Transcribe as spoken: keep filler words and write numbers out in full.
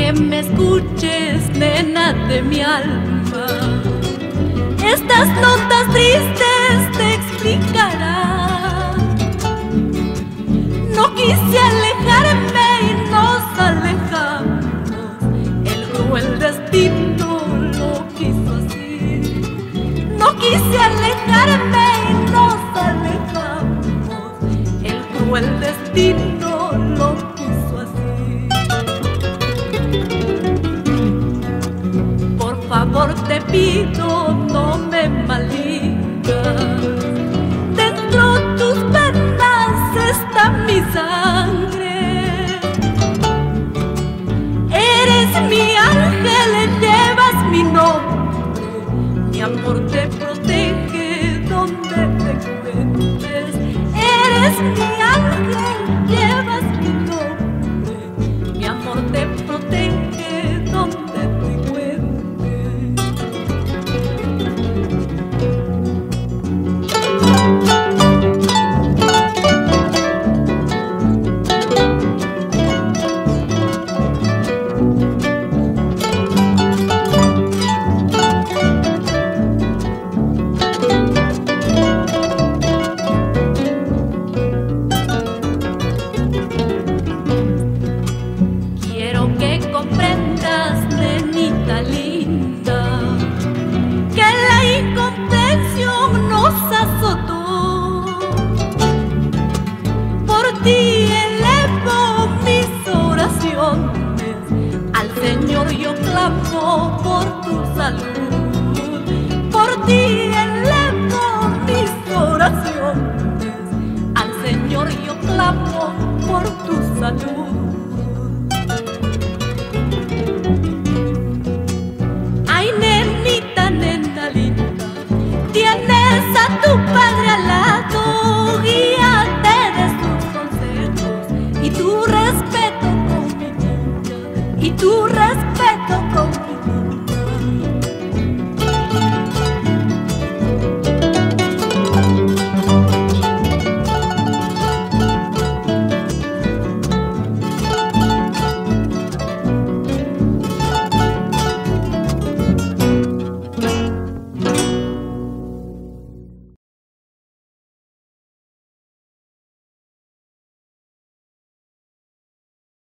que me escuches, nena de mi alma. Estas notas tristes te explicarán. No quise alejarme y nos alejamos. El cruel destino lo quiso así. No quise alejarme y nos alejamos. El cruel destino lo quiso así. Por favor te pido, no me maldigas. Dentro tus venas está mi sangre. Eres mi ángel, llevas mi nombre. Mi amor te